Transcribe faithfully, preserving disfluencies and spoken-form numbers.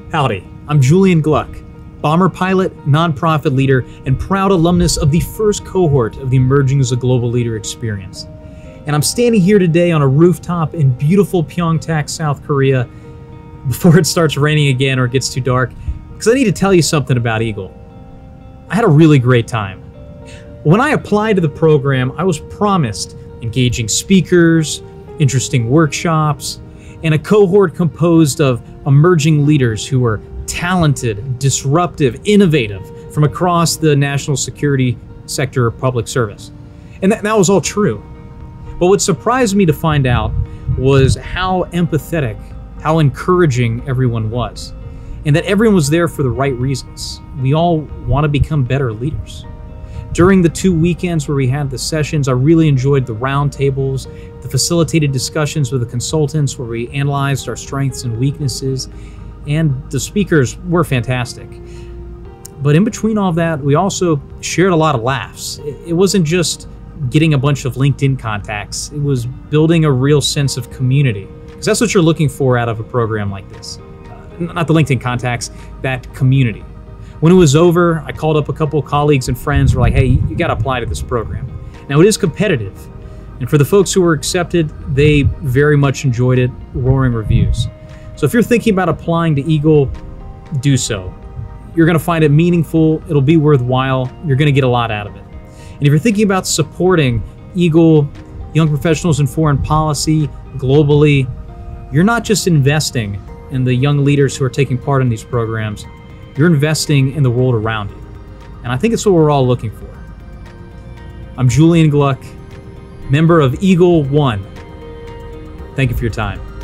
Howdy, I'm Julian Gluck, bomber pilot, nonprofit leader, and proud alumnus of the first cohort of the Emerging as a Global Leader experience. And I'm standing here today on a rooftop in beautiful Pyeongtaek, South Korea, before it starts raining again or it gets too dark, because I need to tell you something about EaGLE. I had a really great time. When I applied to the program, I was promised engaging speakers, interesting workshops, and a cohort composed of emerging leaders who were talented, disruptive, innovative from across the national security sector of public service. And that, that was all true. But what surprised me to find out was how empathetic, how encouraging everyone was, and that everyone was there for the right reasons. We all want to become better leaders. During the two weekends where we had the sessions, I really enjoyed the roundtables, the facilitated discussions with the consultants where we analyzed our strengths and weaknesses, and the speakers were fantastic. But in between all that, we also shared a lot of laughs. It wasn't just getting a bunch of LinkedIn contacts, it was building a real sense of community. Because that's what you're looking for out of a program like this. Uh, not the LinkedIn contacts, that community. When it was over, I called up a couple of colleagues and friends who were like, hey, you got to apply to this program. Now, it is competitive. And for the folks who were accepted, they very much enjoyed it, roaring reviews. So if you're thinking about applying to EaGLE, do so. You're going to find it meaningful. It'll be worthwhile. You're going to get a lot out of it. And if you're thinking about supporting EaGLE, young professionals in foreign policy, globally, you're not just investing in the young leaders who are taking part in these programs. You're investing in the world around you. And I think it's what we're all looking for. I'm Julian Gluck, member of EaGLE one. Thank you for your time.